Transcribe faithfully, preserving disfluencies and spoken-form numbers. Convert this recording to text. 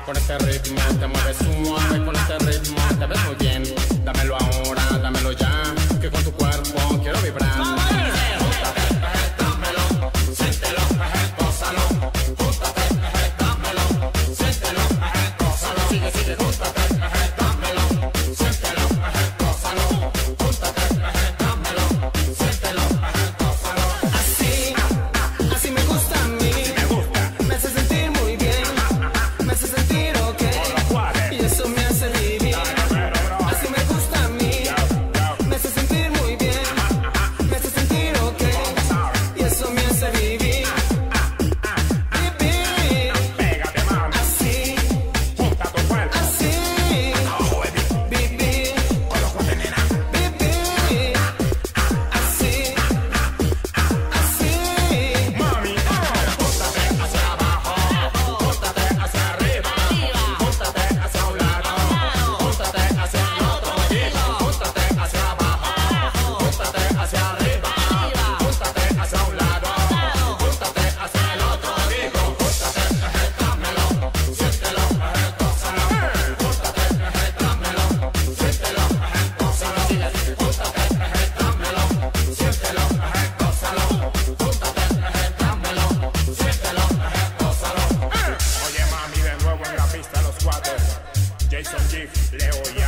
Con este ritmo te mueves suave, con este ritmo te ves muy bien. Dámelo ahora, dámelo ya, que con tu cuerpo quiero vibrar. Júntate, dámelo, siéntelo, gózalo. Júntate, dámelo, siéntelo, gózalo. Sigue, sigue, júntate, dámelo, siéntelo, gózalo. Júntate, dámelo, siéntelo, gózalo. Así, así me gusta a mí. Me hace sentir muy bien, me hace sentir ok, y eso me hace vivir. Así me gusta a mí, me hace sentir muy bien, me hace sentir ok, y eso me hace vivir. Vivir, así, así, vivir, vivir, así, así. Mami, júntate hacia abajo, júntate hacia arriba, júntate hacia un lado, júntate hacia el otro, júntate hacia abajo, júntate hacia arriba, júntate hacia un lado, júntate hacia el otro, digo, júntate, dámelo, siéntelo, gózalo, júntate, dámelo, siéntelo, gózalo, júntate, dámelo, siéntelo, gózalo, júntate, dámelo, siéntelo, gózalo. Oye mami, de nuevo en la pista los cuatro, Jason G, Leo y